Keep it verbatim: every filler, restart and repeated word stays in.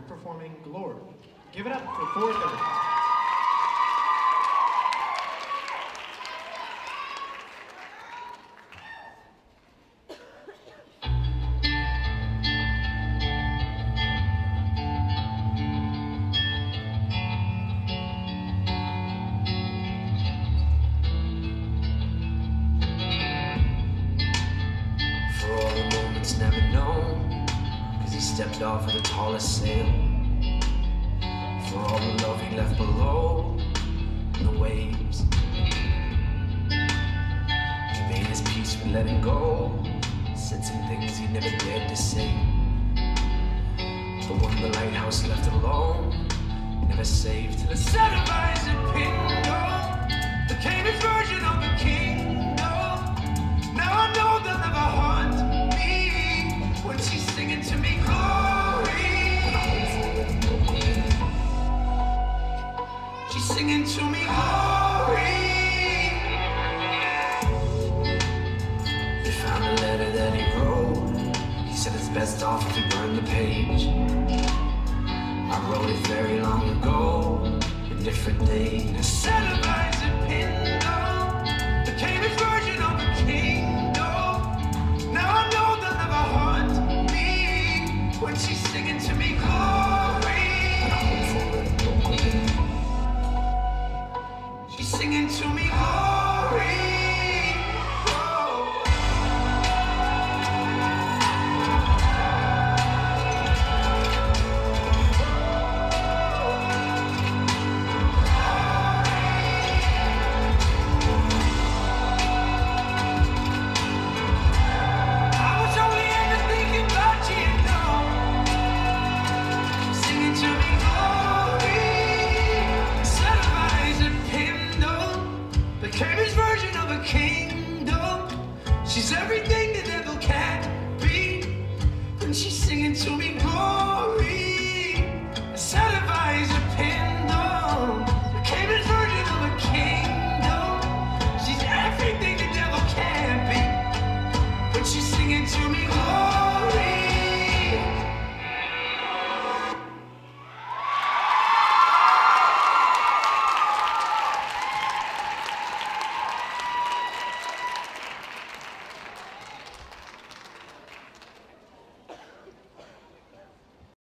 performing Glory. Give it up for four thirty. Never known, cause he stepped off of the tallest sail. For all the love he left below in the waves, he made his peace with letting go. Said some things he never dared to say. The one the lighthouse left alone, never saved till the set of eyes and Pingo, the Cambridge version of the kingdom. Now I know they'll never haunt me when she's singing to me glory. She's singing to me glory. They found a letter that he wrote. He said it's best off if he burned the page. I wrote it very long ago, a different day. A set of eyes and Pinto, the Cambridge version of the kingdom. Now I know they'll never haunt me when she's singing to me glory. She's singing to